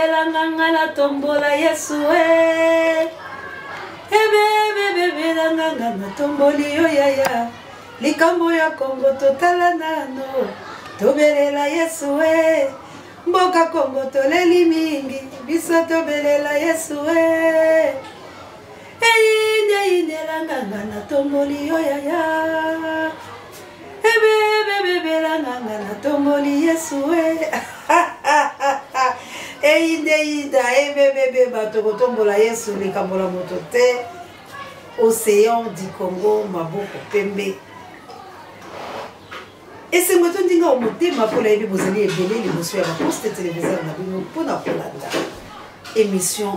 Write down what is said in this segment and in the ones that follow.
indela nganga na tombola Yesu bebe la nganga na tomboli yo yaya likambo ya Kongo totala nano tobelela Yesu mboka Kongo toleli mingi biso tobelela Yesu indela nganga na tomboli yo yaya bebe la nganga na tomboli Yesu bebe bato kotombola Yesu likambo la moto te océan du Congo maboko pembe esengo tondinga omotema mpo nayebi bozali ebele liboso ya baposte téléviseur na bino mpona kolanda émission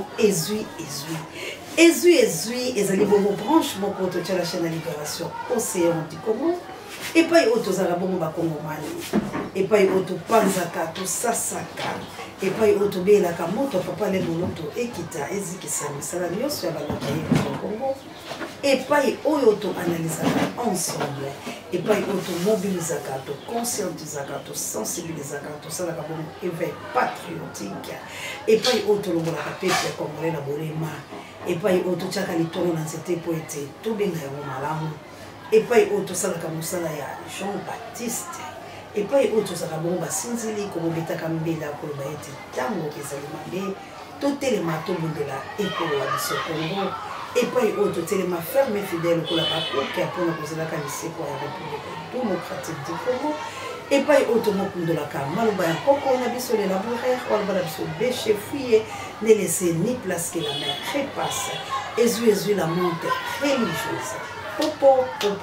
ezwi ezali bongo branche moko totia la chaîne ya libération océan du Congo epai oyo tozala bongo bakongomani epai oyo topanzaka tosasaka epai oyo tobelaka moto papa le moloto ekita ezikisa misala nyonso ya balaka ye na Congo epai oyo toanalizaka ensemble epai oyo tomobilizaka toconscientisaka tosensibilizaka tosalaka bongo éveil patriotique epai oyo tolongolaka peuple congolais na bolema epai oyo totiaka litongo na nzete po ete tobenga yango malamu epai oyo tosalaka mosala ya Jean Baptiste epai oyo tozalaka bongo basinzili komobetaka mbela koloba ete ntango ezali mabe totelema tobundela ekolo ya biso Kongo epai oyo totelema ferme fidèle kola bakoki mpona kozalaka liseko ya République démocratique du Congo epai oyo tomokundolaka maloba ya nkoko na biso l'élaboraire waloba na biso béche fuye ne laisser ni place que la mer repasse ezwi la monte religieuse popo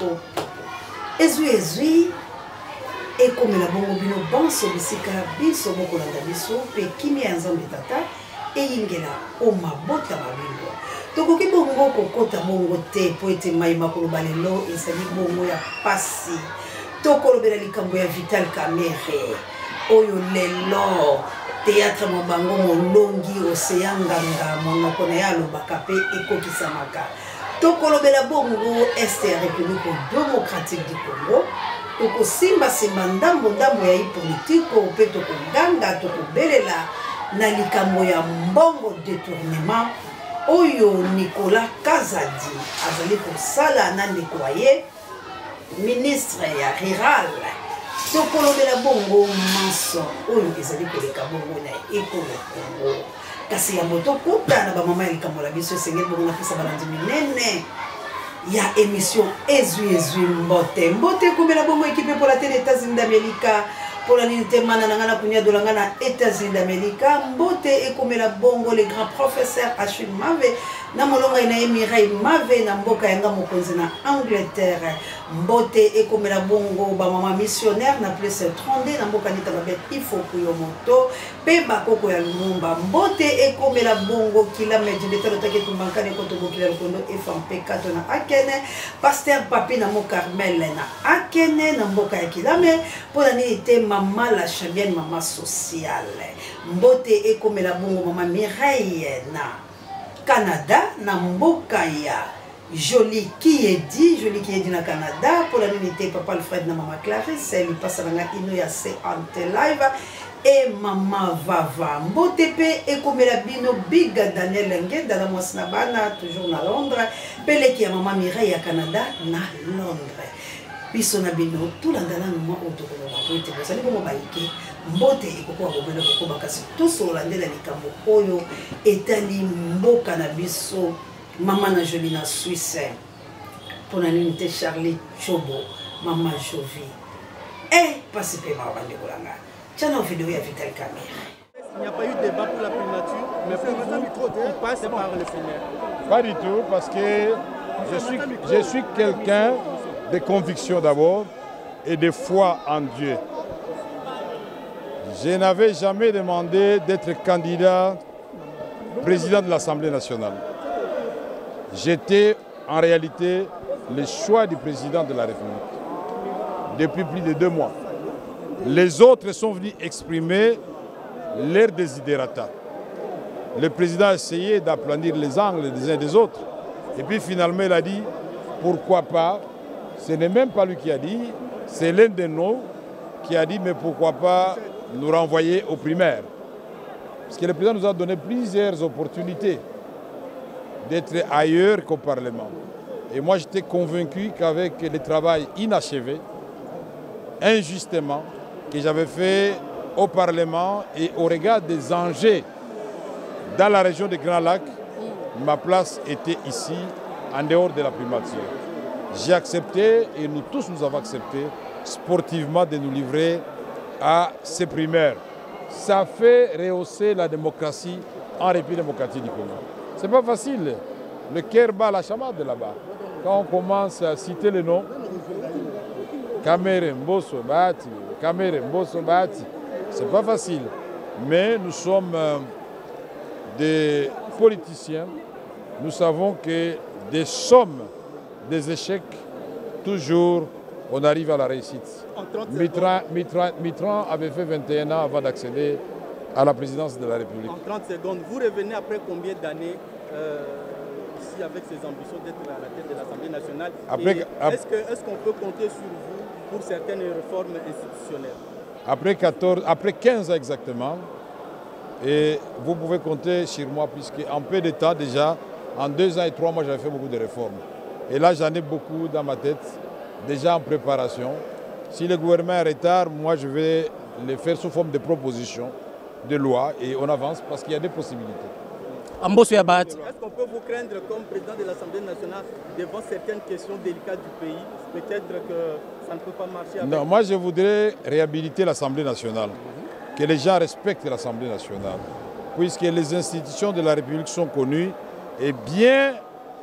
ezwi ekomela bongo bino banso bisika biso bokolanda biso mpe kimia ya Nzambe tata eyingela omabota mabingo tokoki bongo kokota bongo te po ete mayima koloba lelo ezali bongo ya pasi tokolobela likambo ya Vital Kamerhe oyo lelo théâtre mobango molongi océan nganga monoko na ye alobaka mpe ekokisamaka tokolobela bongo este ya République démocratique du Congo tokosimba ndambo ya politique mpe tokoganga tokobelela na likambo ya mbongo détournement oyo Nicolas Kazadi azali kosala na nettoyer ministre ya rural tokolobela bongo maso oyo ezali koleka bongo na ekolo Congo kasi ya moto kuta na bamama ya likambo la biso esengeli bongo napesa balandi minene ya émission ezwi mbote ekomela bongo ekipe pour la télé États-Unis d'Amérique pour la nini te mana na nga na kunia dolanga na États-Unis d'Amérique mbote ekomela bongo le grand professeur Achille Mave na molonga ina Mireille Mave na mboka yanga mokonzi na Angleterre mbote ekomela bongo ba mama missionnaire na place 32 na mboka nita babet ifo kuyo moto pe bakoko ya lumumba mbote ekomela bongo kila medjebeta lotake tumbankane koto bokila lokondo FMP kato na Akene pasteur papi na mo Carmel na Akene na mboka ya kilame pona nini te mama la chabienne mama sociale mbote ekomela bongo mama Mireille na Canada na mboka ya Jolie qui est dit na Canada pour la unité papa Alfred na mama Clarisse elle passe na ino ya c'est ante live et mama Vava mbote pe ekomela bino big Daniel Ngenda na mwasina bana toujours na Londres peleki ya mama Mireille ya Canada na Londres biso na bino tulangana mwa otokoloba po ete bozali bongo baike mbote ekokoa kobela kokoba kasi tosolandela likambo oyo etali mboka na biso mama na Jolie na Suisse pona nini te Charlie Chobo mama Jovi pasi pe mabande kolanga tchana vidéo ya Vital Kamerhe. Il n'y a pas eu de débat pour la primature, mais pour vous, on passe par le primaire. Pas du tout, parce que je suis quelqu'un de conviction d'abord et de foi en Dieu. Je n'avais jamais demandé d'être candidat président de l'Assemblée nationale. J'étais en réalité le choix du président de la République depuis plus de 2 mois. Les autres sont venus exprimer leur desiderata. Le président a essayé d'aplanir les angles des uns des autres. Et puis finalement il a dit, pourquoi pas, ce n'est même pas lui qui a dit, c'est l'un de nous qui a dit, mais pourquoi pas nous renvoyer aux primaires. Parce que le président nous a donné plusieurs opportunités d'être ailleurs qu'au Parlement. Et moi, j'étais convaincu qu'avec le travail inachevé, injustement, que j'avais fait au Parlement et au regard des enjeux dans la région des Grands Lacs, ma place était ici, en dehors de la primature. J'ai accepté, et nous tous nous avons accepté, sportivement de nous livrer à ces primaires. Ça fait rehausser la démocratie en République démocratique du Congo. Ce n'est pas facile. Le cœur bat la chamade là-bas. Quand on commence à citer les noms, Kamere Mbosso Bahati, Kamere Mbosso Bahati, ce n'est pas facile. Mais nous sommes des politiciens. Nous savons que des sommes, des échecs, toujours on arrive à la réussite. Mitran avait fait 21 ans avant d'accéder à la présidence de la République. En 30 secondes, vous revenez après combien d'années ici avec ces ambitions d'être à la tête de l'Assemblée nationale? Est-ce qu'on peut compter sur vous pour certaines réformes institutionnelles? Après 15 ans exactement, et vous pouvez compter sur moi puisqu'en peu de temps déjà, en 2 ans et 3 mois, j'avais fait beaucoup de réformes. Et là, j'en ai beaucoup dans ma tête, déjà en préparation. Si le gouvernement est en retard, moi, je vais les faire sous forme de propositions, de loi, et on avance parce qu'il y a des possibilités. Est-ce qu'on peut vous craindre comme président de l'Assemblée nationale devant certaines questions délicates du pays? Peut-être que ça ne peut pas marcher avec... Non, moi, je voudrais réhabiliter l'Assemblée nationale, que les gens respectent l'Assemblée nationale, puisque les institutions de la République sont connues et bien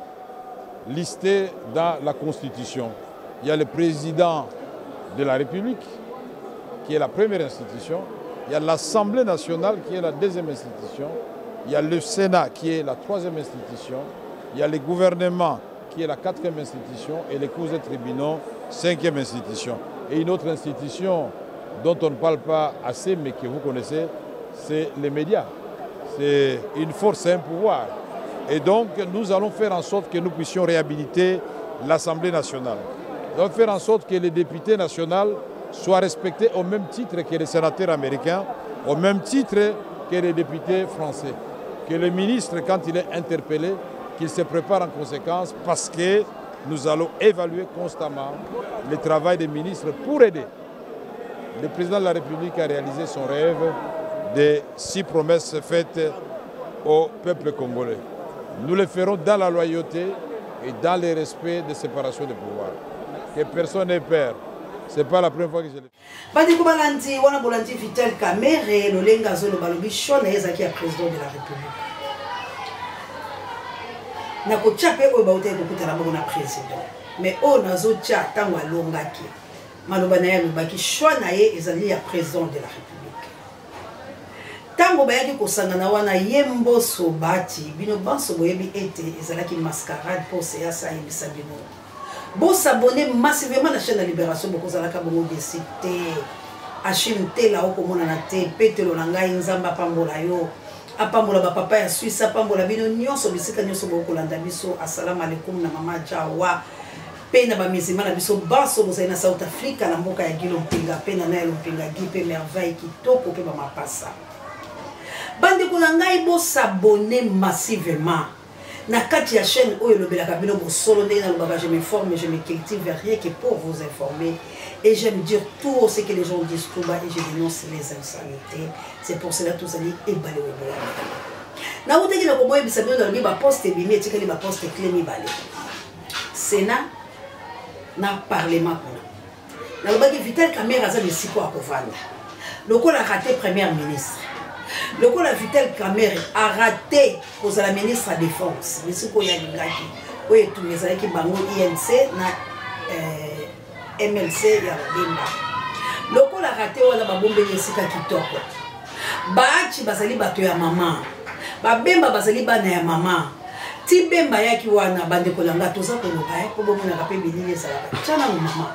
listées dans la Constitution. Il y a le président de la République, qui est la première institution. Il y a l'Assemblée nationale, qui est la deuxième institution. Il y a le Sénat, qui est la troisième institution. Il y a le gouvernement, qui est la quatrième institution. Et les cours et tribunaux, cinquième institution. Et une autre institution dont on ne parle pas assez, mais que vous connaissez, c'est les médias. C'est une force et un pouvoir. Et donc, nous allons faire en sorte que nous puissions réhabiliter l'Assemblée nationale. Nous allons faire en sorte que les députés nationaux soient respectés au même titre que les sénateurs américains, au même titre que les députés français. Que le ministre, quand il est interpellé, qu'il se prépare en conséquence parce que nous allons évaluer constamment le travail des ministres pour aider le président de la République à réaliser son rêve des 6 promesses faites au peuple congolais. Nous le ferons dans la loyauté et dans le respect de séparation des pouvoirs. Que personne n'ait peur. Ce n'est pas la première fois que je le fais. Bandeko balandi wana bolandi Vital Kamerhe lolenga zolo balobi shona ezaki ya président de la République. Na ko chape oyo ba utai kokuta na bongo na président. Mais o nazo cha tango alongaki. Maloba na ya lobaki shona ye ezali ya président de la République. Tango bayaki kosangana wana ye Mbosso Bahati bino banso boyebi ete ezalaki mascarade pour séance ayebisa bino. Bon s'abonner massivement à la chaîne de Libération pour que vous ayez cité Achim Tela au komona na te petelo nanga nzamba pambola yo apambola ba papa ya Suisse apambola bino nyonso bisika nyonso boko landa biso assalamu alaikum na mama Jawa pena ba mizima na biso baso bozali na South Africa na mboka ya Gilo Mpinga pena na Yelo Mpinga gipe merveille kitoko pe ba mapasa bande ko ngai bo s'abonner massivement na kati ya chaîne oyo lobelaka bino bo solo ndé na lobaba je m'informe je me cultive rien que pour vous informer et j'aime dire tout ce que les gens disent tout bas et je dénonce les insanités. C'est pour cela que vous allez éballer au bois. Na vous dites que vous avez besoin de ba poste bimi et que ba poste clé mi balé. Sénat na parlement kuna. Na lobaki Vital Kamerhe aza misiko akovanda. Lokola a raté premier ministre. Le coup la Vital Kamerhe a raté pour la ministre de la Défense. Mais ce qu'il y a lingaki, oui tout les années qui bango INC na MLC ya Bemba. Le coup la raté wala babombe yesika kitoko. Baachi bazali bato ya mama. Ba Bemba bazali bana ya mama. Ti Bemba yaki wana bande kolanga toza koloba ko bomona ka pe bilili sala. Chana mama.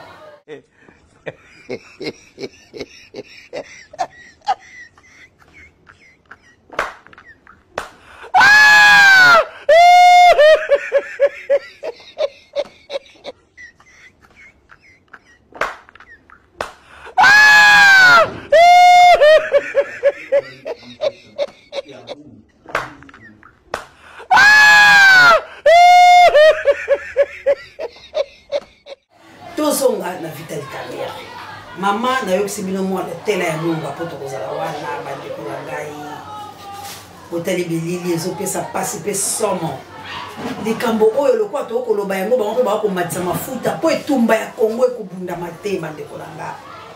na yo simino mo le tela ya munga poto kozala wana bande ko ngai otali bilili ezopesa pasi pe somo likambo oyo lokwa to koloba yango bango ba ko matisa mafuta po etumba ya Kongo ekubunda mate bande ko ngai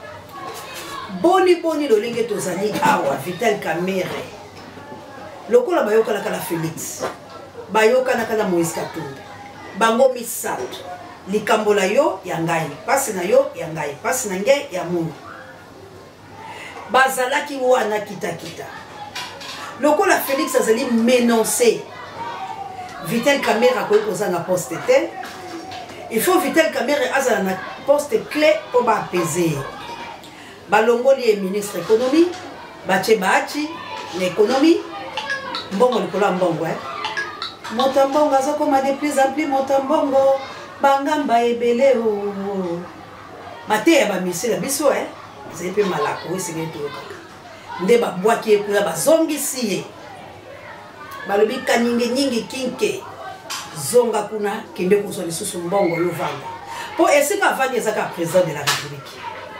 boni lolenge tozali awa Vital Kamerhe lokola bayoka la Félix bayoka na kana Moïse Katumbi bango misato likambo la yo ya ngai pasi na yo ya ngai pasi na ngai ya mungu bazalaki wana kita lokola Félix azali menacé Vital Kamerhe akoki kozanga poste te il faut Vital Kamerhe azala na poste clé po ba apaiser balongoli e ministre économie bache bachi l'économie mbongo likola mbongo Motambongo azokoma de plus en plus Motambongo bangamba ebele o mate ya ba misela biso c'est pe malako esenge to kaka nde ba bwaki ekula bazongisi ye balobi nyingi kinke zonga kuna kende kozwa lisusu mbongo yo vanda po esika vandi ezaka président de la République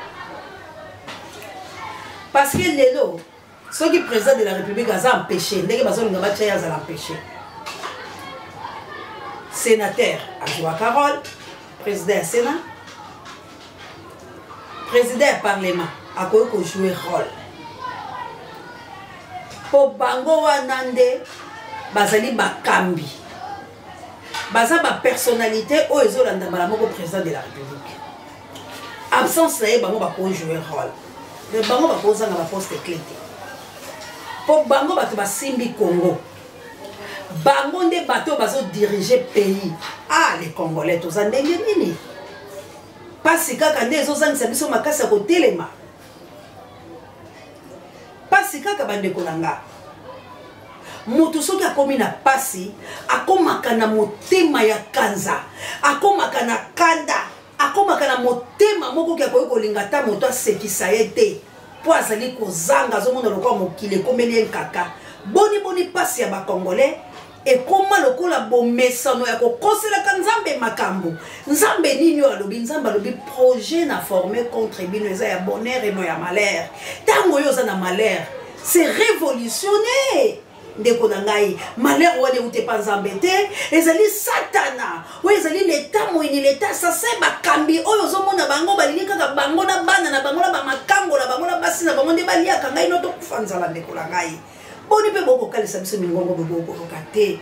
parce que lelo soki président de la République aza empêché ndenge bazolinga batia azala empêché sénateur Ajoa Carole, président du Sénat, président du Parlement, a joué rôle. Pour Bango Wanande, Bazali Bakambi, Baza ba personnalité au Ezolanda Malamoko président de la République. Absence là, Bango va jouer rôle. Le Bango va poser dans la poste clé. Pour Bango va Simbi Congo. Bango nde bateau bazo diriger pays. Ah les Congolais tous en nini. Pasi kaka nde ezozangisa biso makasi ko telema. Pasi kaka bande kolanga. Mutu soki akomi na pasi, akomaka na motema ya kanza, akomaka na kanda, akomaka na motema moko ki akoki kolinga ta moto asekisa ye te. Po azali kozanga azomona lokwa mokili komeli nkaka. Boni pasi ya ba Congolais. Et comment le coup la bomesano ya kokosela kanzambe makambo nzambe nini alobi nzambe alobi projet na formé contre bino eza ya bonheur et non ya malheur tango yo za na malheur c'est révolutionner ndeko na ngai malheur wane ute pa nzambe te ezali satana o ezali l'état moini l'état sasa bakambi oyo zomona bango balini kaka bango na bana na bango na ba makambo na bango na basi na bango nde baliaka ngai no to kufanzala ndeko na ngai boni pe boko kalisa biso mingongo boko kokate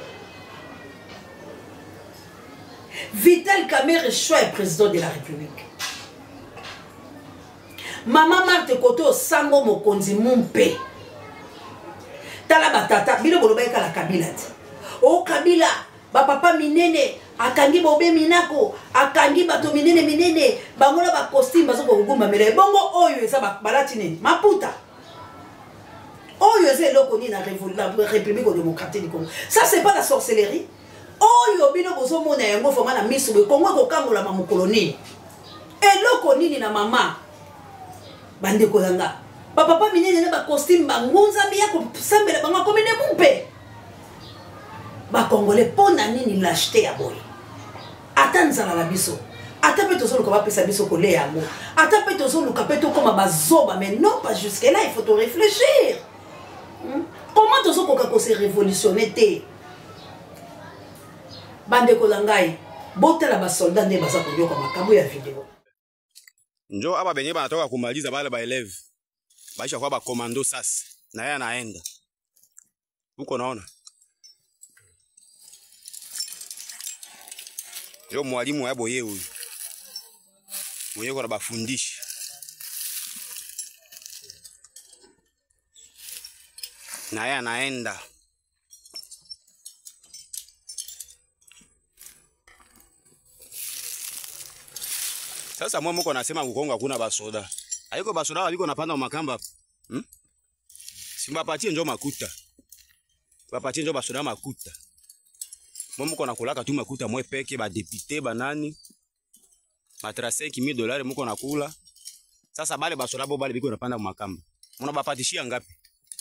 Vital Kamerhe choix président de la République Maman Marthe Koto sango mokonzi mumpe tala batata bilo boloba ekala Kabila ti o Kabila ba papa minene akangi bobe minako akangi bato minene bangola ba costume bazoko kugumba mele bongo oyo eza balati nini maputa oyo eza eloko nini na République démocratique du Congo. Ça c'est pas la sorcellerie. Oyo bino bozomona yango foma na miso be Congo kokangola ma mukoloni. Eloko nini na mama bande kolanga. Ba papa minene na ba costume bangunza biya ko sambela bango komene mumpe. Ba Congolais pona nini l'acheter ya boy. Atanzala la biso. Ata pe tozo luka ba pesa biso kolé yango. Ata pe tozo luka pe to koma bazoba mais non pas jusque là il faut te réfléchir. Comment tu as se révolutionner te bande kolangai botela ba soldat nde baza koyoka makambo ya video njo aba benye banatoka kumaliza bale ba élève baisha kwa ba commando sasa na yeye anaenda uko naona yo mwalimu wa boye huyu mwenye kwa bafundisha na yeye anaenda sasa. Mwa mko nasema Kongo hakuna basoda, haiko basoda waliko napanda makamba simbapatie njo makuta bapatie njo basoda makuta. Mwa mko nakulaka tu makuta mwe peke ba député banani matra $5,000 mko nakula. Sasa bale basoda bo bale biko napanda makamba muna bapatishia ngapi?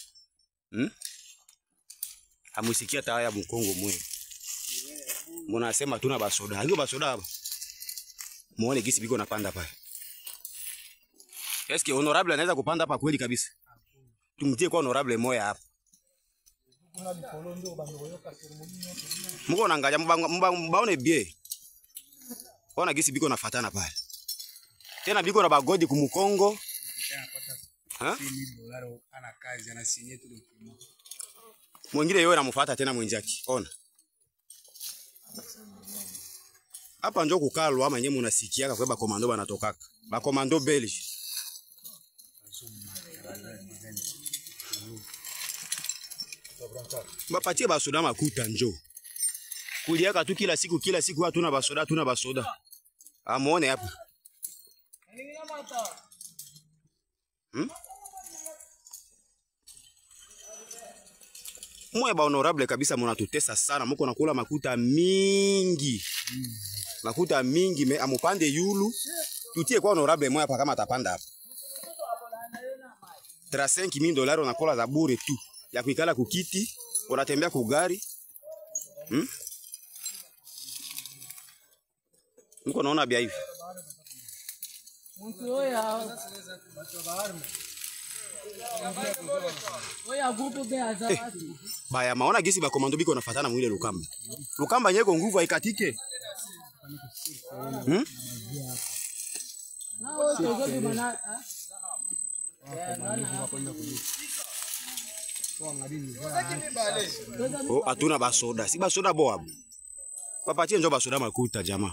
Amusikia taya Mkongo mwe. Muna sema tuna basoda. Hayo basoda hapa. Muone gisi biko napanda pale. Est-ce que honorable anaweza kupanda hapa kweli kabisa? Tumtie kwa honorable moya hapa. Muko nangaja mbaone bie. Ona gisi biko nafatana pale. Tena biko na bagodi kumukongo. Ha? Ana kazi anasinye tu document. Mwingine yeye anamufuata tena mwenjaki. Ona. Hapa njo kukalwa ama nyemu unasikiaka kwa ba komando banatokaka. Ba komando Belge. Bapatie basoda makuta njo. Kuliaka tu kila siku hatuna basoda. Amuone hapa. Mwe ba honorable kabisa mnatutesa sana, mko nakula makuta mingi. Makuta mingi me amupande yulu. Tutie kwa honorable mwe hapa kama atapanda hapa. $35,000 unakola za bure tu. Ya kuikala kukiti, unatembea kugari. Mko naona bia hivi. Baya maona gisi ba komando biko nafatana mwile Lukamba. Lukamba nyeko nguvu haikatike. Oh, atuna basoda. Si basoda boa. Papatie njo basoda makuta jamaa.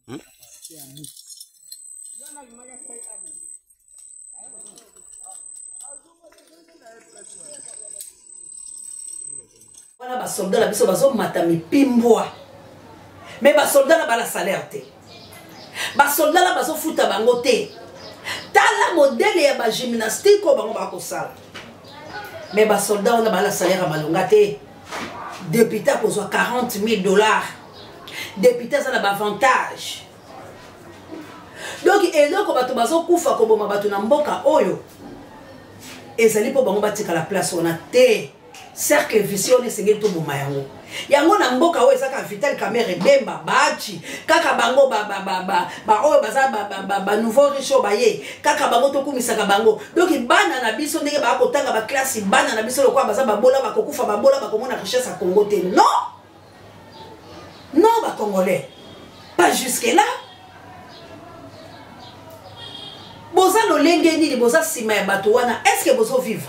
Wana ba soldat la biso bazo matami pimbwa. Mais ba soldat la bala salaire te. Ba soldat la bazo futa bango te. Tala modèle ya ba gymnastique ko bango ba ko sala. Mais ba soldat on a bala salaire malonga te. Député ko zo $40,000. Député ça na ba avantage. Donc eloko bato bazo kufa ko boma bato na mboka oyo. Ezali po bango batika la place on a te. Cercle vicieux ne sengeli to boma yango. Yango na mboka oyo ezaka vital camera bemba bachi kaka bango ba oyo baza ba nouveau riche baye kaka bango to kumisaka bango. Donc bana na biso ndenge ba ko tanga ba classe bana na biso lokwa baza babola bakokufa babola bakomona richesse à Congo te. Non. Non ba congolais. Pas jusque là. Boza no lenge ni boza sima ya bato wana. Est-ce que bozo vivre?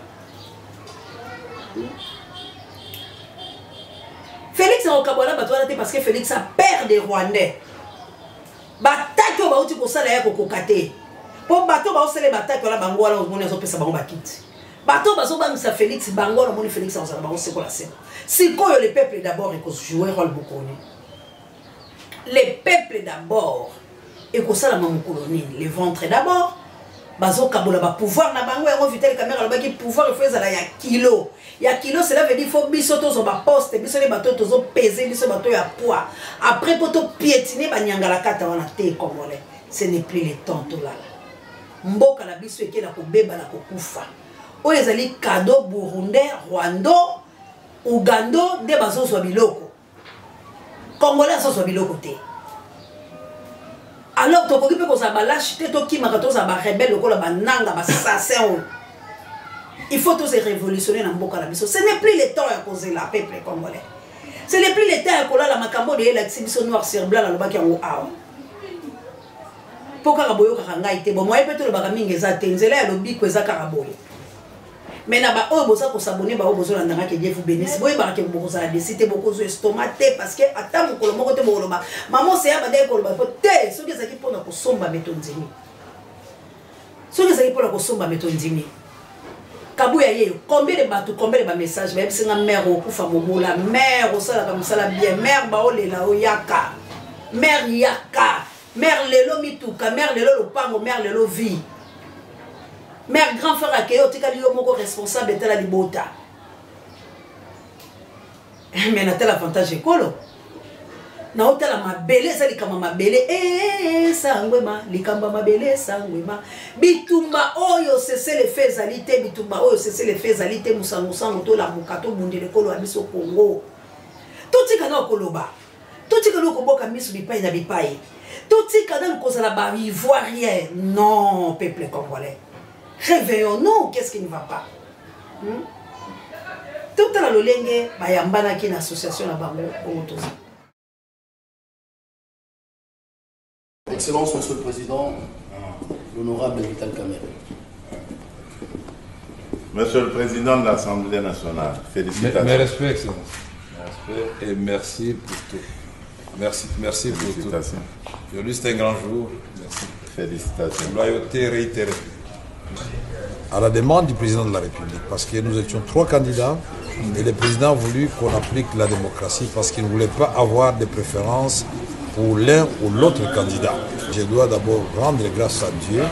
Félix a okabona bato wana te parce que Félix a peur des Rwandais. Bataki o bauti ko sala ya ko kokate. Po bato ba osele bataki wala bango wala omoni azo pesa bango bakiti. Bato bazo bangisa Félix bango na moni Félix a osala bango seko la sema. Sikoyo le peuple d'abord et ko jouer rôle beaucoup. Le peuple d'abord et ko sala mon colonie, le ventre d'abord. Bazo kabola ba pouvoir na bango yango vitel caméra ba ki pouvoir il faut la ya kilo. Ya kilo cela veut dire faut biso to zo ba poste biso les bateaux to zo peser biso bateau ya poids. Après poto piétiner ba nyangala kata wana te congolais. Ce n'est plus le temps to là. Mboka la biso eke na ko beba na ko kufa. O ezali cadeau burundais, rwando, ugando de bazo zo biloko. Congolais zo biloko te. Alors tu peux que ça balache te to ki makato ça ba rebelle ko la bananga ba assassin. Il faut tous révolutionner dans mboka la biso. Ce n'est plus le temps à causer la peuple congolais. Ce n'est plus le temps à coller la makambo de l'exhibition noir sur blanc la lobaki en awa. Pourquoi boyo ka ngai te bon moi peut le bakaminga za tenzela ya lobi ko za karaboyo. Mais na ba o boza ko s'abonner ba o bozo la ndanga ke Dieu vous bénisse. Boy ba ke bozo la décider beaucoup zo estomac parce que ata mokolo moko te boloba. Maman c'est ya ba de ko loba te so ke za ki pona ko somba metondimi. So ke za ki pona ko somba metondimi. Kabuya ye combien de bateaux combien de messages même si nga mère au kufa mobola mère au sala comme ça la bien mère ba o lela o yaka mère yaka mère lelo mituka mère lelo lopango mère lelo vie mère grand frère akeyo tika liyo moko responsable de la libota mais na tel avantage ekolo na hôtel mabele ça likama mabele sangwema likamba mabele sangwema bitumba oyo cesse les faits alité bitumba oyo cesse les faits alité musango sango to la mukato bundele kolo abiso Congo totika na koloba totika no koboka misu bipai na bipai Tout ce qui est cause là-bas, ivoirien. Non, peuple congolais. Réveillons-nous, qu'est-ce qui ne va pas? Tout à l'heure, il y a une association là-bas. Excellence, Monsieur le Président, l'honorable Vital Kamerhe. Monsieur le Président de l'Assemblée nationale, félicitations. Mes respects, Excellence. Mes respects et merci pour tout. Merci pour tout. Aujourd'hui, c'est un grand jour. Merci. Félicitations. Loyauté réitérée. À la demande du président de la République, parce que nous étions 3 candidats et le président a voulu qu'on applique la démocratie parce qu'il ne voulait pas avoir de préférence pour l'un ou l'autre candidat. Je dois d'abord rendre grâce à Dieu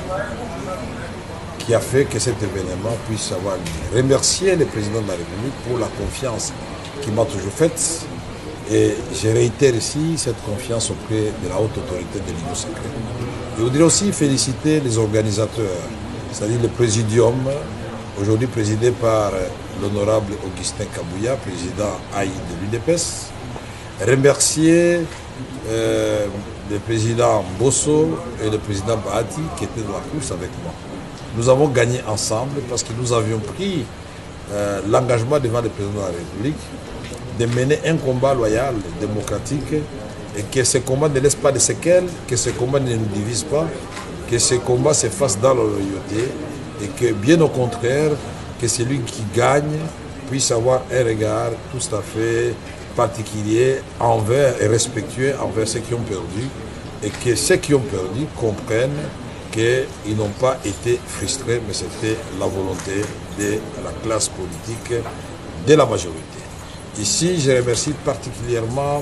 qui a fait que cet événement puisse avoir lieu. Remercier le président de la République pour la confiance qu'il m'a toujours faite et je réitère ici cette confiance auprès de la haute autorité de l'Union sacrée. Je voudrais aussi féliciter les organisateurs, c'est-à-dire le présidium, aujourd'hui présidé par l'honorable Augustin Kabouya, président AI de l'UDPS. Remercier le président Bosso et le président Bahati qui étaient dans la course avec moi. Nous avons gagné ensemble parce que nous avions pris l'engagement devant le président de la République de mener un combat loyal, démocratique, et que ce combat ne laisse pas de séquelles, que ce combat ne nous divise pas, que ce combat se fasse dans la loyauté, et que bien au contraire, que celui qui gagne puisse avoir un regard tout à fait particulier envers et respectueux envers ceux qui ont perdu, et que ceux qui ont perdu comprennent qu'ils n'ont pas été frustrés, mais c'était la volonté de la classe politique, de la majorité. Ici, je remercie particulièrement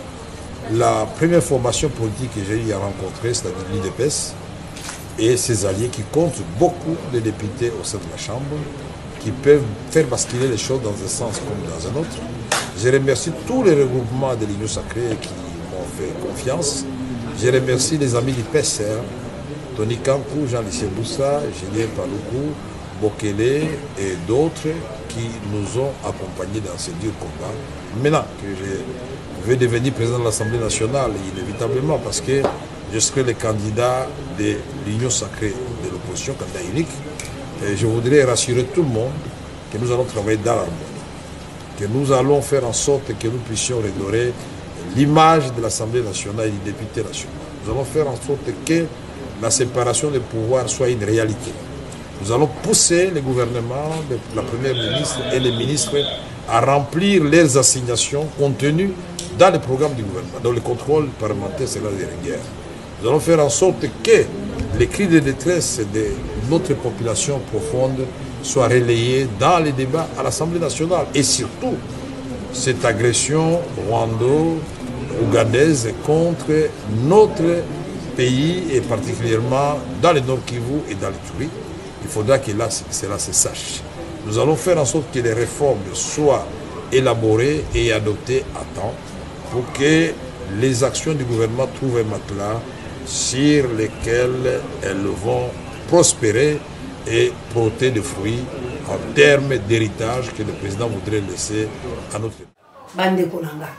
la première formation politique que j'ai eu à rencontrer, c'est-à-dire l'UDPS, et ses alliés qui comptent beaucoup de députés au sein de la Chambre, qui peuvent faire basculer les choses dans un sens comme dans un autre. Je remercie tous les regroupements de l'Union sacrée qui m'ont fait confiance. Je remercie les amis du PSR, Tony Kankou, Jean-Lycée Boussa, Julien Paloukou, Bokele et d'autres qui nous ont accompagnés dans ce dur combat. Maintenant que je vais devenir président de l'Assemblée nationale, inévitablement, parce que je serai le candidat de l'Union sacrée de l'opposition, candidat unique, et je voudrais rassurer tout le monde que nous allons travailler dans l'harmonie, que nous allons faire en sorte que nous puissions redorer l'image de l'Assemblée nationale et des députés nationaux. Nous allons faire en sorte que la séparation des pouvoirs soit une réalité. Nous allons pousser le gouvernement, la première ministre et les ministres à remplir leurs assignations contenues dans le programme du gouvernement. Donc le contrôle parlementaire sera de rigueur. Nous allons faire en sorte que les cris de détresse de notre population profonde soient relayés dans les débats à l'Assemblée nationale. Et surtout, cette agression rwando-ougandaise contre notre pays et particulièrement dans le Nord Kivu et dans l'Ituri, il faudra que là, cela se sache. Nous allons faire en sorte que les réformes soient élaborées et adoptées à temps pour que les actions du gouvernement trouvent un matelas sur lesquels elles vont prospérer et porter des fruits en termes d'héritage que le président voudrait laisser à notre pays. Bande Konanga,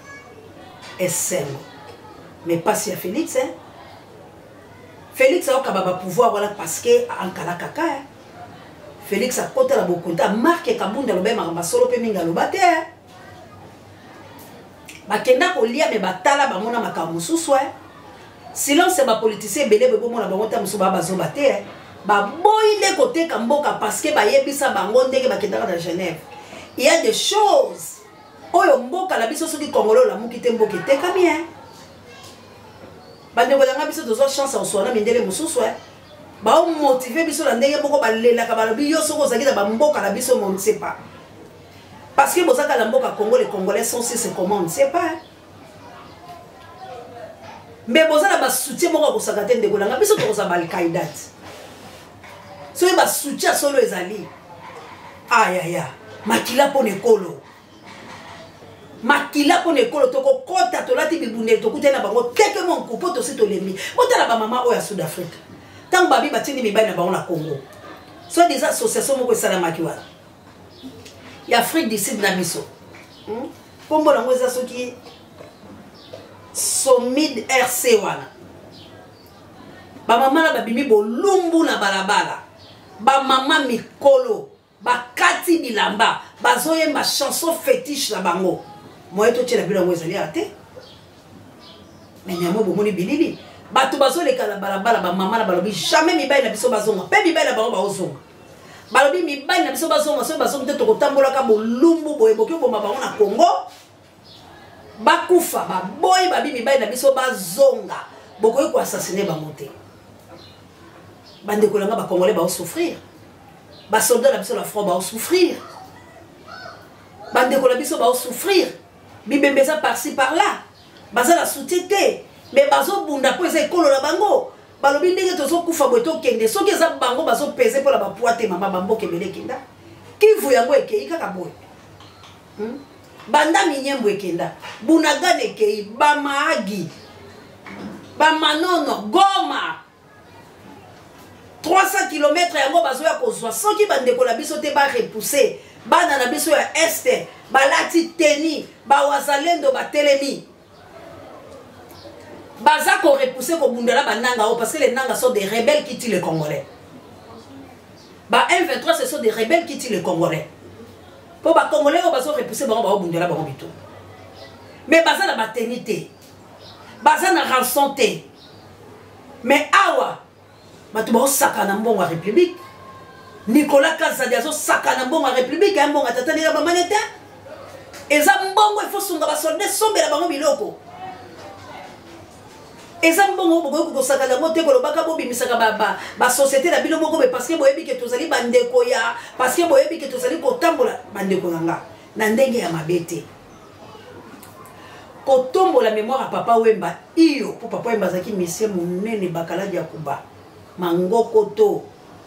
SMO. Mais pas si à Félix, hein? Félix a un pouvoir voilà, parce que en Kalakaka, hein? Félix a côté la beaucoup de marque Kabunda le même en solo peminga le bate. Bakenda ko lia me batala ba mona makamusu soi. Silence ba politicien belé be mona ba mota musuba ba zo bate. Ba boy de côté kamboka parce que ba yebisa bango ndenge bakenda na Genève. Il y a des choses. Oyo mboka la biso soki Congolais la mukite mboka te kamien. Bande bolanga biso dozo chance en soi na mindele mususu ba motiver biso la ndenge moko ba lela ka ba biyo soko zakita ba mboka la biso on ne sait pas. Parce que bozaka la mboka Congo les Congolais sont si c'est comment on ne sait pas. Mais bozala ba soutien moko ko sakate ndeko langa biso to za Al-Qaïda. So ba soutien solo ezali. Aya ya, makila pone kolo. Makila pone kolo toko kota to lati bibunde to kutena bango teke mon kupo to sito lemi. Otala ba mama oya Sud Afrique. Tant babi batini mibali na bango na Congo. Soit des associations moko salama kiwa. Ya Afrique du Sud na biso. Kombo na ngweza soki Somid RC wana. ba mama na babimi bolumbu na balabala ba mama mikolo ba kati bilamba bazoyemba chanson fétiche na bango moye to tshela bilo ngo ezali ate mais nyamo bomoni bilili bato bazoleka na balabala ba mama na balobi jamais mibali na biso bazonga pe mibali na bango bazonga balobi mibali na biso bazonga so bazonga te tokotambolaka bolumbu boyeboki oboma bango na Congo bakufa baboyi babi mibali na biso bazonga bokoki koassassine bango te bandeko nanga bakongolais baosouffrir basoldat na biso na front baosouffrir bandeko na biso baosouffrir bibembeza par-ci par-là baza na soutien te mais bazobunda mpo eza ekolo na bango balobi ndenge tozokufa boye tokende soki eza bango bazopese mpo na bapoa te mama bamboka ebele ekenda kivu yango ekei kaka boye banda minyembo ekenda bunagana ekei bamaagi bamanono Goma 300 km yango bazoya kozwa soki bandeko na biso te barepouse bana na biso ya este balati teni bawazalendo batelemi baza ko repousser ko bundela bananga parce que les nangas sont des rebelles qui tuent les Congolais. Ba M23 ce sont des rebelles qui tuent les Congolais. Pour ba Congolais on va se repousser ba bundela ba bito. Mais baza na maternité. Baza na rançonté. Mais awa batu ba sakana mbongo wa République. Nicolas Kazadi azo sakana mbongo wa République ya mbongo tatani na ba manete. Eza mbongo il faut sunga ba soldat sombe la bango biloko. Eza mbongo bokoki kosakana ngo te kolobaka bobimisaka ba société na bino moko parce que boyebi ke tozali bandeko ya parce que boyebi ke tozali kotambola bandeko nanga na ndenge ya mabete kotombola mémoire à papa Wemba iyo po papa Wemba zaki monsieur munene bakala ya kuba mangoko to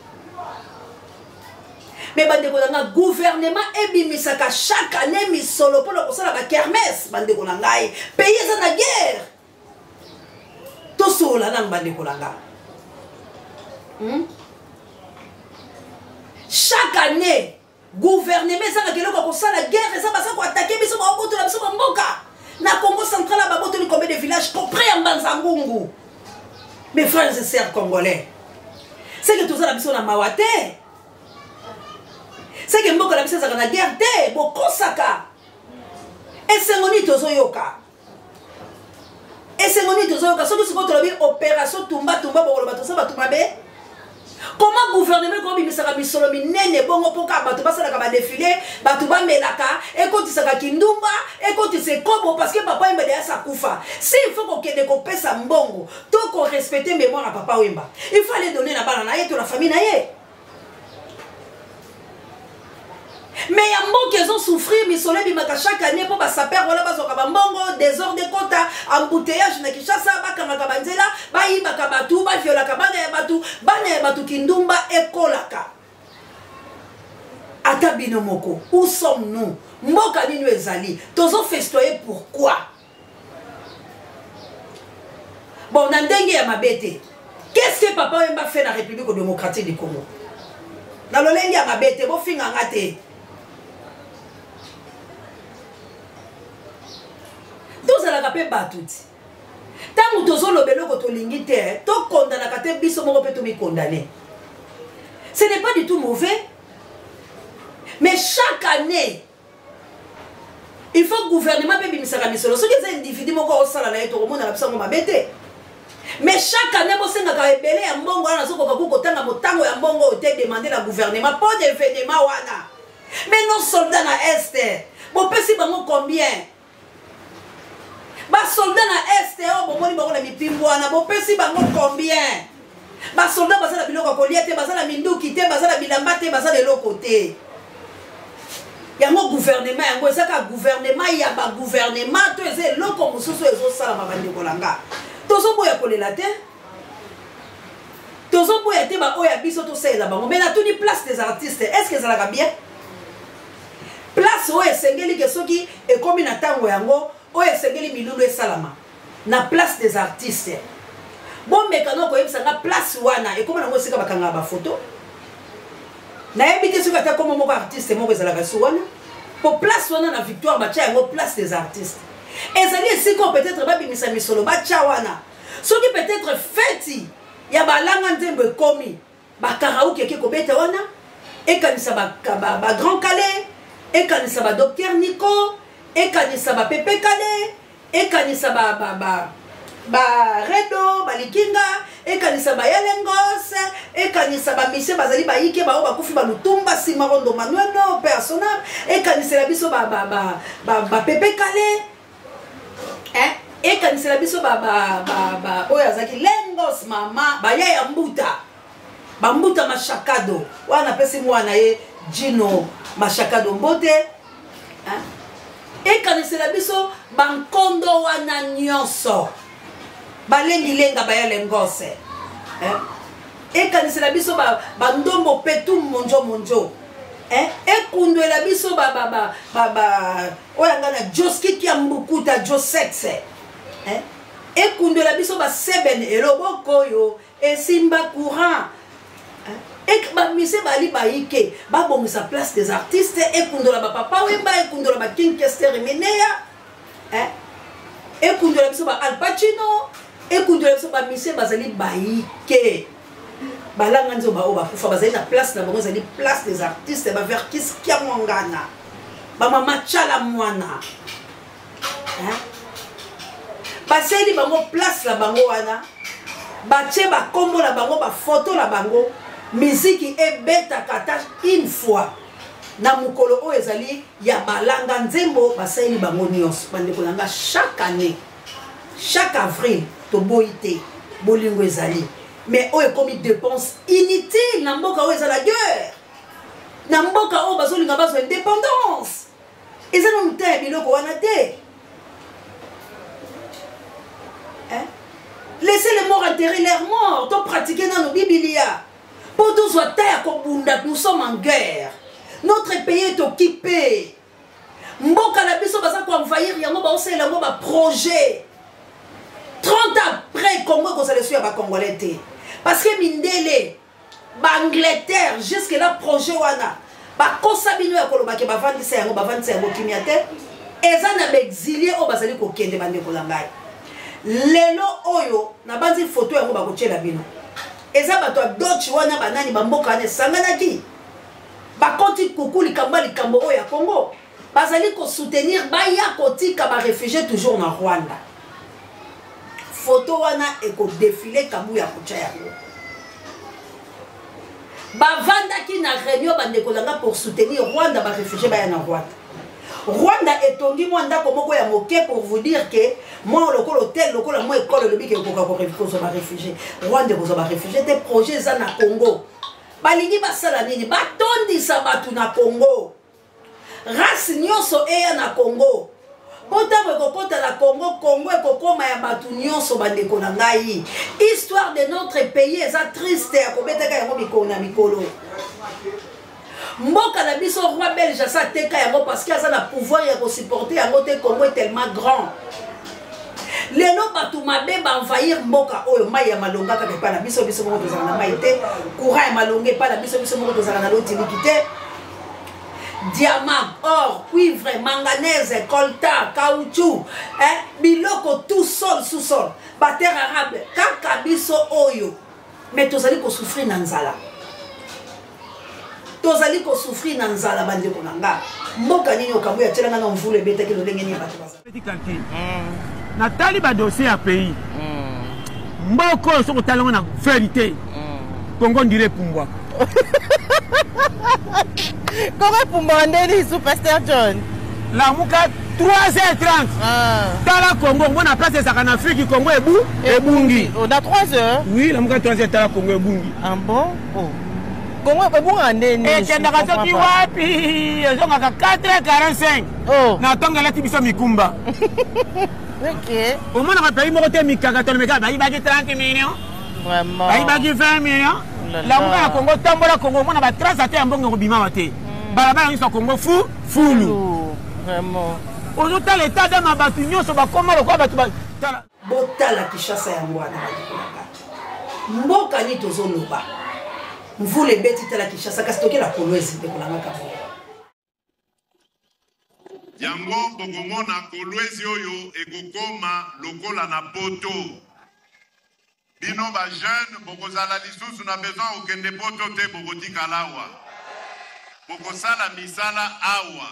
mais bandeko nanga gouvernement ebimisaka chaque année misolo pour kosala ba kermesse bandeko nanga pays eza na guerre tosola na bandeko nanga chaque année gouvernement ezanga keloko kosala guerre eza basa ko attaquer biso ba boto na biso ba mboka na Congo central ba boto ni combien de villages compris en Banzangungu mes frères et sœurs congolais c'est que tozala biso na mawate c'est que mboka na biso ezaka na guerre te bokosaka esengoni tozoyoka esengoni tozoyoka soki siko tolobi opération tumba tumba bokoloba tosa bato mabe comment gouvernement ko bimisaka misolo minene bongo poka bato basalaka ba défilé bato bamelaka ekotisaka kindumba ekotise kobo parce que papa Wemba ya sakufa si il faut qu'on kende ko pesa mbongo to ko respecter mémoire à papa Wemba il faut aller donner na bana na yeto la famille na ye mais ya mboka ils ont souffrir misolo bimaka chaque année pour basaper wala bazoka bambongo désordre de quota embouteillage na Kinshasa bakangaka banzela bayibaka batu baviolaka bana ya batu kindumba ekolaka ata bino moko où sommes-nous mboka nini ezali tozo festoyer pourquoi bon na ndenge ya mabete qu'est-ce que papa Wemba fait na République démocratique du Congo na lolenge ya mabete bo finga ngate tozalaka mpe bato ti ntango tozolobela oko tolingi te tokondanaka te biso moko mpe tomikondane ce n'est pas du tout mauvais mais chaque année il faut gouvernement mpe bimisaka misolo soki eza individu moko osala na ye tokomonaka biso yango mabe te mais chaque année bosengaka ebele ya mbongo wana nazokoka kotanga motango ya mbongo oyo te demande na gouvernement mpo de événement wana mais nos soldats na este bopesi bango combien basoldat na este oyo bomoni bango na mipimbo wana bopesi bango combien basoldat baza na biloko kolia te baza na minduki te baza na bilamba te baza na eloko te yango gouvernement yango ezaka gouvernement ya bagouvernement to eza eloko mosusu ezosalama bandeko na nga tozoboya kolela te tozoboya te baoyo ya biso tosalela bango mais natuni place des artistes est ce que ezalaka bien place oyo esengeli ke soki ekomi na ntango yango oyo esengeli milulu esalama na place des artistes bombekano koyebisanga place wana ekoma nango esika bakangaka bafoto nayebi te soki ata komo moko artiste moko ezalaka si wana po place wana na victoire batya yango place des artistes ezali esika peut-être babimisa misolo batya wana soki peut-être feti ya balanga nzembo ekomi bakaraoke eke kobeta wana ekanisa ba Grand Calais ekanisa ba Docteur Nico ekanisa ba Pepe Calais ekanisa ba Redo balikinga ekanisa ba Yelengos ekanisa ba mise bazali bayike bao bakufi balutumba sima rondo manueno personnel ekanisa la biso ba Pepe Calais ekanisa la biso ba oyo azaki Lengos mama baya ya mbuta bambuta mashakado wana pesi mwana ye Jino mashakado mbote ekanisa la biso bankondo wana nyonso balengilenga baya Lengose ekanisa la biso bandombo petu monjo ekundwe la biso oya ngana Joski kia mbukuta Josex ekundwe la biso baseben eloboko yo esimba courant bamise bali bayike babongisa place des artistes ekundola bapapa wemba ekundola ba King Kester Emeneya ekundola biso ba Al Pacino ekundola biso bamise bazali bayike balanga nzo ba oba kufa bazali na place na bango bazali place des artistes ba Verkis kia mwangana ba mama chala mwana baseli bango place la bango wana batie ba kombo la bango ba photo la bango musique ebeta kata une fois na mukolo oyo ezali ya balanga nzembo baseli bango nyonso bandeko nanga chaque année chaque avril toboite bolingo ezali mais oyo ekomi dépense inutile na mboka oyo ezala guerre na mboka oyo bazolinga bazwa indépendance eza na mutaya biloko wana te laissez les morts enterrer leurs morts to pratiquer dans nos Biblia pour tous nous sommes en guerre. Notre pays est occupé. Mboka la biso baza ko envahir yango ba osela ngo ba projet. 30 ans après Congo ko salesu ya ba congolais té. Parce que mindele ba Angleterre jusque là projet wana ba kosabino ya koloba ke ba vandisa yango kimia té. Eza na exilié o bazali ko kende bande ko langai. Lelo oyo na banzi photo yango ba ko tshela bino. Eza bato dochi wana banani bamboka ne sanganaki bakonti kukuli kamba likambo oyo ya Congo bazali ko soutenir baya kotika ba réfugiés toujours na Rwanda photo wana eko défiler kabu ya kucha yango bavandaki na réunion bandeko langa pour soutenir Rwanda ba réfugiés baya na Rwanda Rwanda etongi mwa ndako moko ya moke pour vous dire que moi lokolo hôtel lokolo moi école le bike koka ko réfugié Rwanda ko ba réfugié des projets za na Congo balingi basala nini batondisa batu na Congo race nyonso eya na Congo pota kokota la Congo ekokoma ya batu nyonso bandeko na ngai histoire de notre pays eza triste ya kobetaka yango mikolo na mikolo mboka na biso roi belge sa teka yango parce que aza na pouvoir ya ko supporter yango te Congo est tellement grand lelo batu mabe ba envahir mboka oyo mai ya malonga kaka pa na biso moko tozala na mai te courant ya malonga pa na biso moko tozala na lotiliki te diamant or cuivre manganèse coltan caoutchouc biloko tout sol sous sol ba terre arabe kaka biso oyo mais tozali ko souffrir na nzala tozali ko souffrir na nzala bandeko nanga mboka nini okabu ya tselanga na mvula ebetaki lolenge ni bato petit calcul natali ba dossier ya pays mboko soko talonga na vérité Congo ndire pumbwa Congo pumbwa ndeni Superstar John la muka 3h30 tala Congo ngona place ezaka na Afrique Congo ebungi on a 3h oui la muka 3h tala Congo ebungi ah bon oh Congo ebunga ndeni ekenda kasoki wapi ezongaka 4h45 oh na tonga lati biso mikumba ok au moins na pays moko te mikaka to meka bayi baki 30 millions vraiment bayi baki 20 millions la muka na Congo tambola Congo mona ba trace ate mbongo ngobima wate balabala ngiso Congo fulu vraiment ozota l'état de mabatu nyonso bakoma lokwa batu tala botala Kinshasa yango wana mboka ni tozoloba mvule beti tala Kinshasa kasi tokela kolwezi bekolanga kabo yango bokomona kolwezi oyo ekokoma lokola na poto Bino ba jeune bokozala lisusu na besoin okende poto te bokotika lawa. Bokosala misala awa.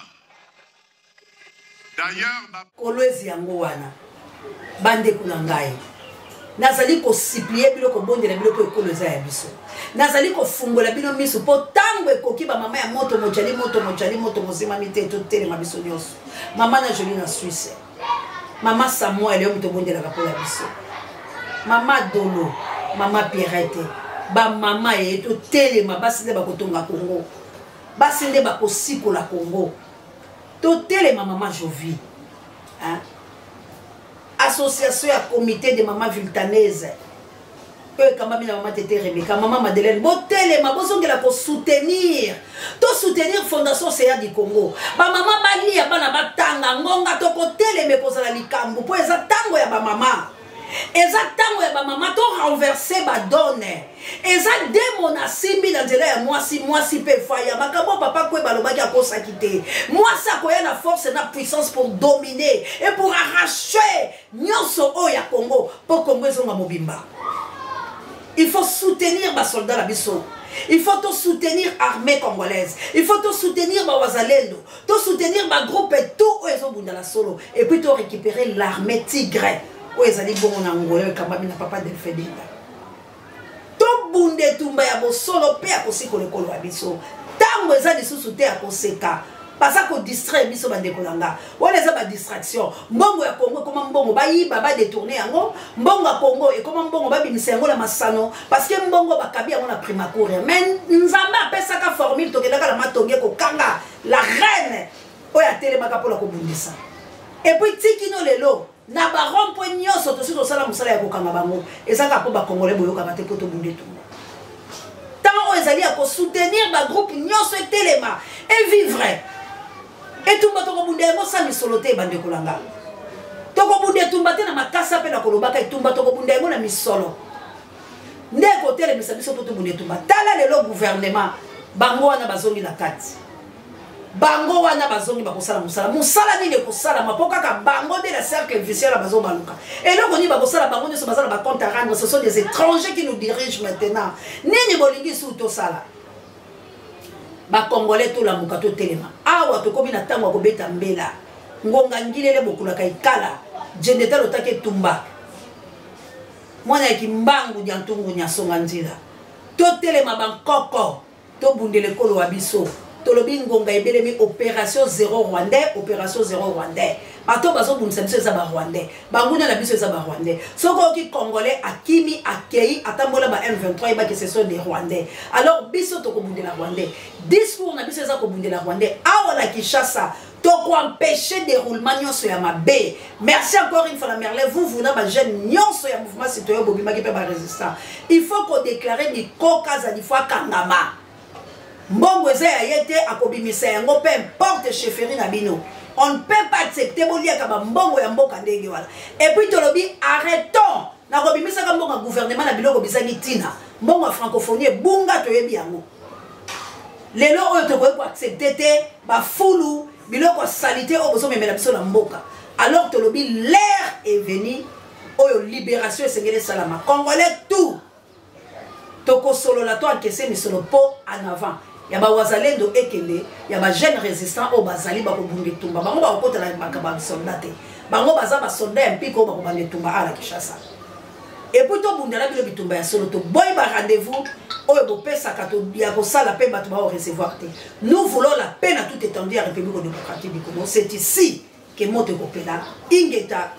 D'ailleurs kolwezi yango wana bande kuna ngai. Nazali ko supplier bilo ko bondela bilo ko ekoloza ya biso. Nazali ko fungola bino miso po tango ekoki ba mama ya moto moto mozima mite to tele mabiso nyoso. Mama na Jolie na Suisse. Mama Samuel yo muto bondela ka pola biso. Mama Dolo, mama Pierrette, ba mama eto tele mabasinde ba kotonga Congo. Basinde ba kosiko la Congo. To tele mama Jovi. Hein? Association à comité de maman vulcanaise. Quand maman Tété Rebecca, maman Madeleine, botele ma bozongela pour soutenir. To soutenir Fondation CA du Congo. Ba maman bali ya bana batanga ngonga to kotele me kozala likambo po eza tango ya ba mama. Eza tango ya ba mama to renverser ba donne. Eza démon asimbi na nzela ya mwasi pe faya makabo papa kwe balobaki akosa kité. Mwasi akoya na force na puissance pour dominer et pour arracher nyonso o ya Congo pour Congo ezonga mobimba. Il faut soutenir les soldats la biso. Il faut tout soutenir l'armée congolaise. Il faut tout soutenir les Wazalendo. Tout soutenir les groupes et tout ils ont la solo. Et puis tout récupérer l'armée tigre. Où ils allaient bon en Angola quand même papa de Fedenda. Tout bunde tumba ya bo solo pe akosi ko le kolo biso. Tango ezali sous te akoseka. Parce qu'on distrait biso bande kolanga. On les a ba distraction. Mbongo ya Congo comment mbongo ba yi baba détourner yango. Mbongo ya Congo et comment mbongo ba bimisa yango la masano parce que mbongo ba kabi yango na primacour. Mais nzamba pesa ka formule to kelaka la matonge ko kanga la reine. Oya tele makapola ko bundisa. Et puis tikino lelo na ba rompo nyoso to sito sala musala ya ko kanga bango. Ezaka po ba congolais boyoka ba te poto bunde tout. Tant aux alliés à soutenir ba groupe nyoso et telema et vivre. Et tout le monde a dit que bande kolanga. Toko bunde tumbate na makasa pe na kolobaka itumba toko bunde mo na misolo. Nde côté le misabiso to bunde tumba. Tala le gouvernement bango wana bazongi na kati. Bango wana bazongi bakosala musala. Musala ni le kosala mapoka ka bango de la cercle vicieux la bazo baluka. Et là on dit bakosala bango ne so bazala ba compte à rendre, ce sont des étrangers qui nous dirigent maintenant. Nini bolingi sou to sala. Ba Congolais tout la mukato telema awa to komi na tango ko beta mbela ngonga ngilele bokula kaikala jendeta lotake tumba mwana ki mbangu nya ntungu nya songa nzira to telema bankoko to bundele kolo wa biso to lobi ngonga ebelemi opération 0 rwandais opération 0 rwandais bato bazo bunisa biso za ba rwandais banguna na biso za ba rwandais soko ki congolais akimi akei atambola ba M23 ba que ce sont des rwandais alors biso to ko bundela rwandais discours na biso za ko bundela rwandais awa la Kinshasa to ko empêcher déroulement nyonso ya mabe. Merci encore une fois la Merle vous voulez ba jeune nyonso ya mouvement citoyen bobima ki pe ba résistant il faut qu'on déclarer ni kokaza di fois kangama mbongo eza ya yete akobimisa yango pe importe chefferie na bino. On ne peut pas accepter bolia kaba mbongo ya mboka ndenge wala. Et puis tolobi arrêtons na kobimisa ka mbongo gouvernement na biloko bisaki tina. Mbongo francophonie bunga to yebi yango. Lelo oyo to ko accepter te ba fulu biloko salité o boso memela biso na mboka. Alors tolobi l'air est venu oyo libération esengele salama. Congolais tout. Toko solo la to encaisser mais solo po en avant. Yaba wazalendo ekele yaba jeune résistant au bazali ba ko bunde tumba bango ba ko tala makaba soldat te bango baza ba soldat mpiko ba ko bande tumba ala Kinshasa et puis to bundela bilo bitumba ya solo to boy ba rendez-vous oyo bo pesa kato ya ko sala pe ba to ba recevoir te. Nous voulons la paix à toute étendue à la République démocratique du Congo. C'est ici que monte ko pela ingeta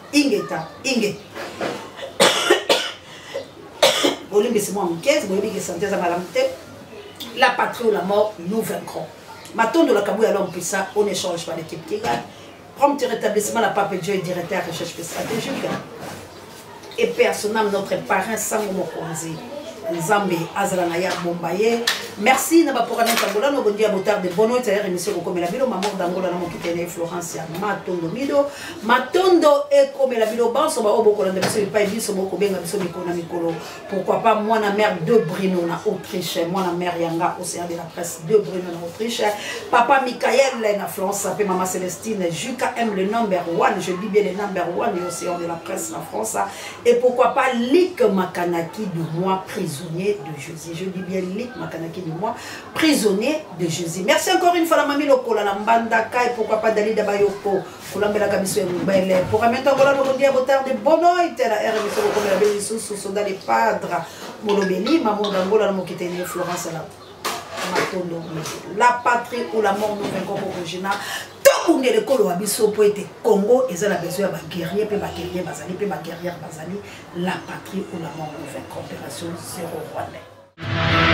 Olimbe c'est moi en 15 boyebi que santé za malamte. La patrie ou la mort, nous vaincrons. Maton de la Kabou alors on peut ça, on n'échange pas l'équipe qui gagne. Prompt rétablissement, la Pape Dieu est directeur de recherche stratégique. Et personnellement, notre parrain Sango Mokonzi, Nzambe Azalanaya Bombaye, merci na bapora na tangola no bondia botar de bono et émission ko komela bilo maman d'angola na mokitene Florence ya matondo mido matondo e komela bilo banso ba oboko na biso pa biso boko benga biso mikona mikolo pourquoi pas moi na mère de Bruno na Autriche moi na mère yanga au sein de la presse de Bruno na Autriche papa Michael na France et maman Célestine Juka M le number 1 je dis bien le number 1 et au sein de la presse na France et pourquoi pas Lick Makanaki de moi prisonnier de Jésus je dis bien Lick Makanaki de moi prisonnier de Jésus merci encore une fois la mamie lokola la mbandaka et pourquoi pas Dalida Bayoko kolambela kamiso mbele pour maintenant voilà nous dire botar de bono et la RMC comme la belle sous soda les padres molobeli maman d'angola na mokitene Florence la matondo la patrie ou la mort nous vaincons pour Regina tout on est le colo abiso pour être Congo et ça la besoin ba guerrier pe ba guerrier bazali pe ba guerrière bazali la patrie ou la mort nous vaincons opération 0 Rwanda.